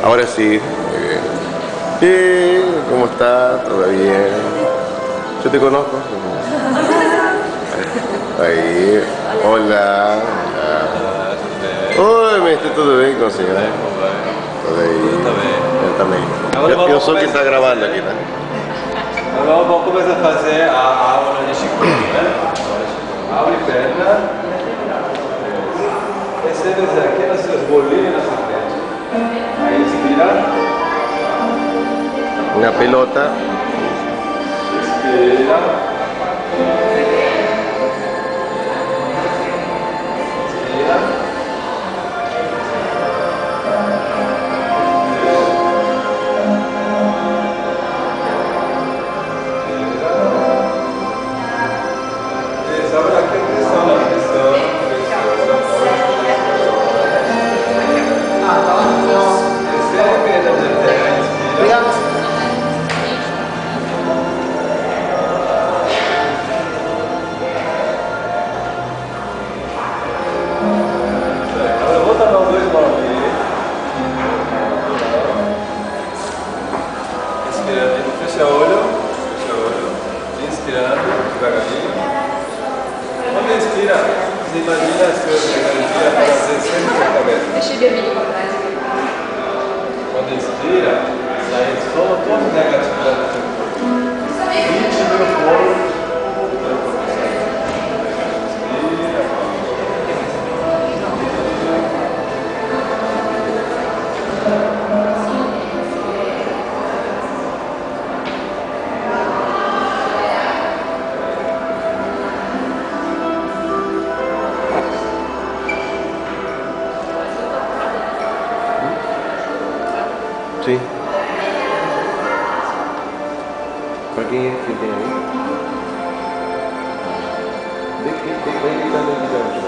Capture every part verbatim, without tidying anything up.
Ahora sí, muy bien. Sí, ¿cómo está? ¿Todo bien? Yo te conozco. Ahí, hola. Oi, mas está tudo bem com a senhora? Tudo aí. Eu também. Eu, eu sou que está gravando aqui, né? Agora vamos começar a fazer a aula de chicote, né? Abre perna. Recebe aqui nas suas bolinhas na sua frente. Aí inspira. Una pelota. Inspira. Inspira. Fecha o olho, fecha o olho, inspirando devagarinho. Quando inspira, você imagina a sua energia trazer sempre para a cabeça. Deixa eu ver para trás. Quando inspira, sai só toda a negatividade do seu corpo. vinte mil poros do seu corpo sai. Inspira. Sí. ¿Para qué es que tiene ahí? ¿De qué? ¿De qué? ¿De qué?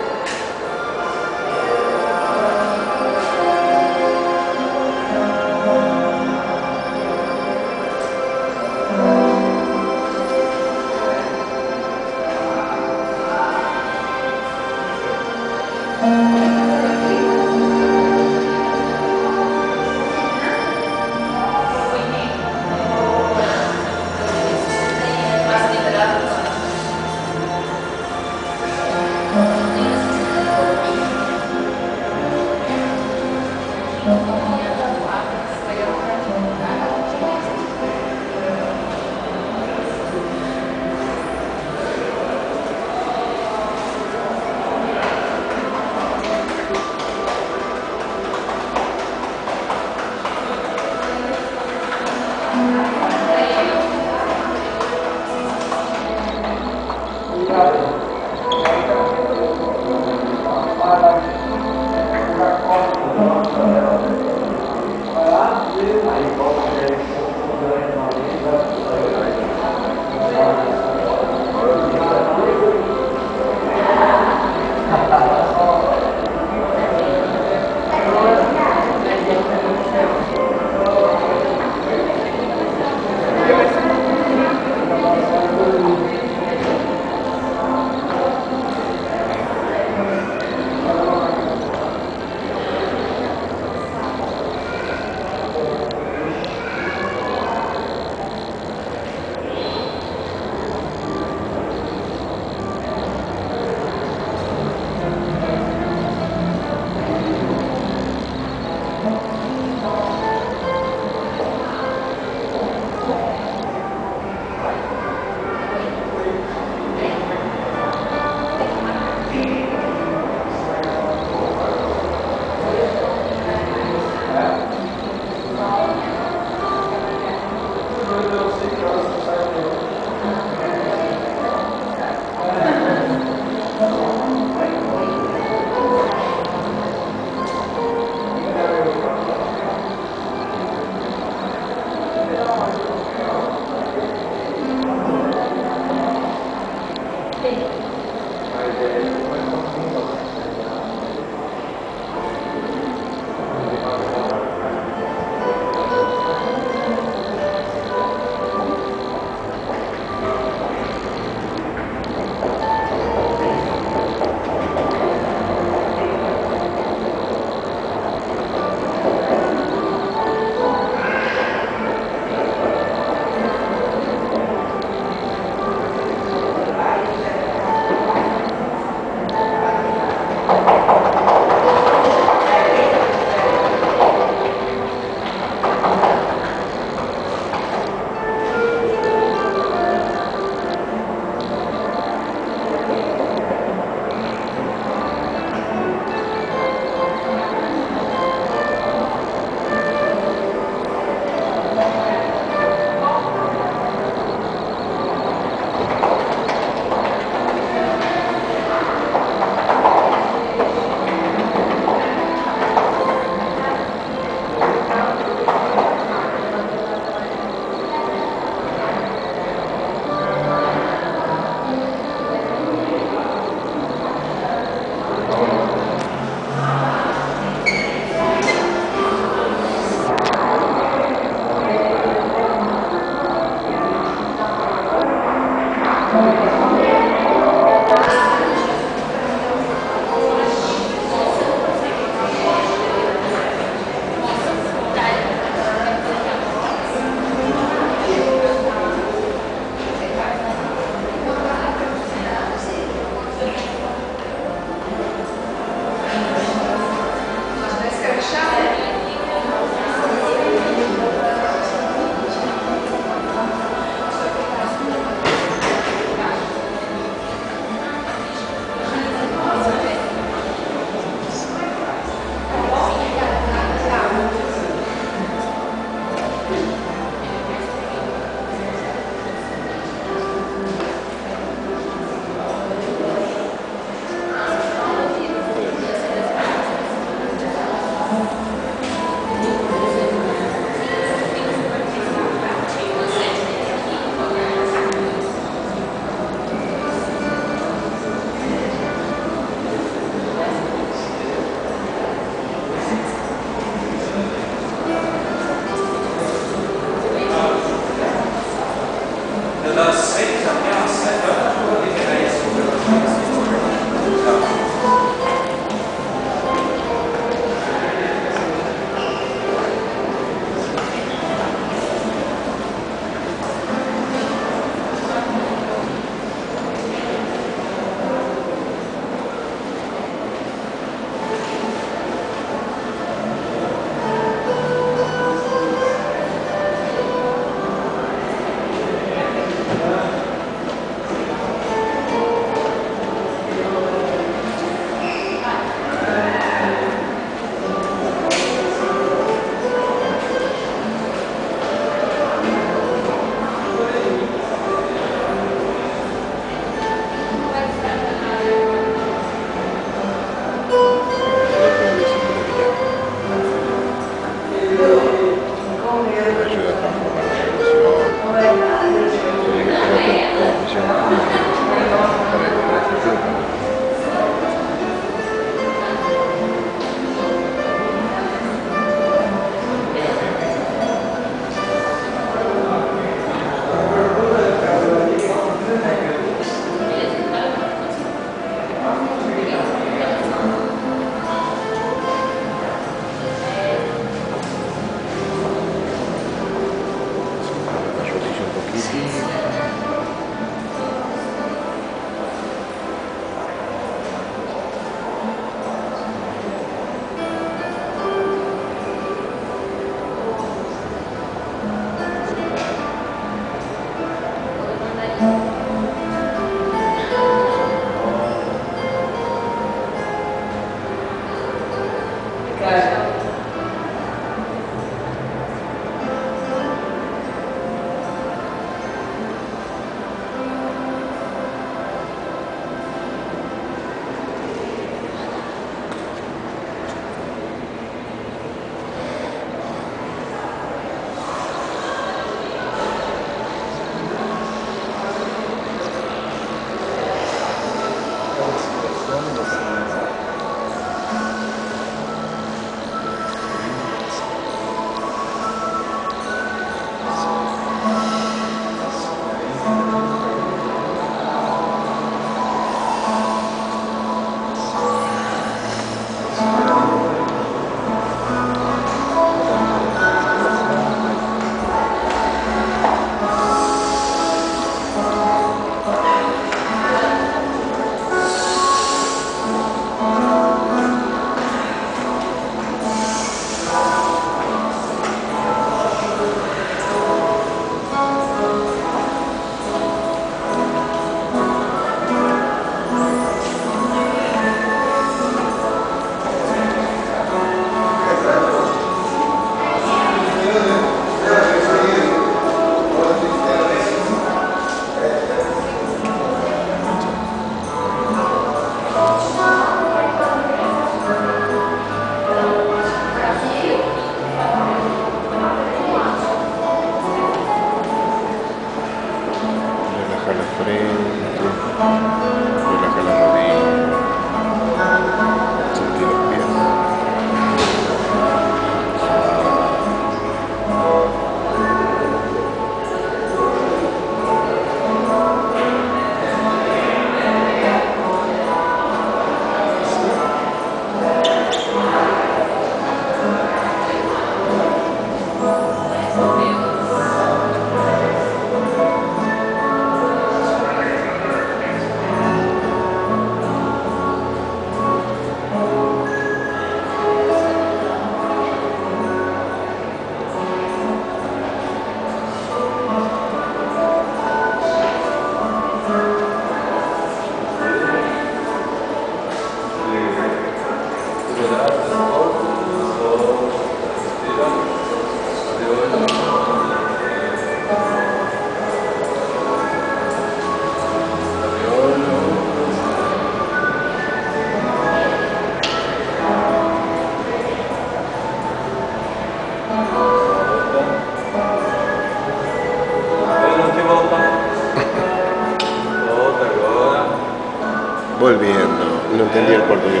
Volviendo, no entendí el portugués.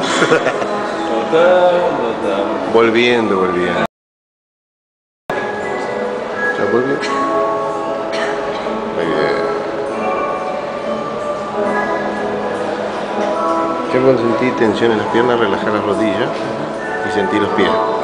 Volviendo, volviendo. ¿Ya volvió? Muy bien. Que cuando sentí tensión en las piernas, relajar las rodillas y sentir los pies.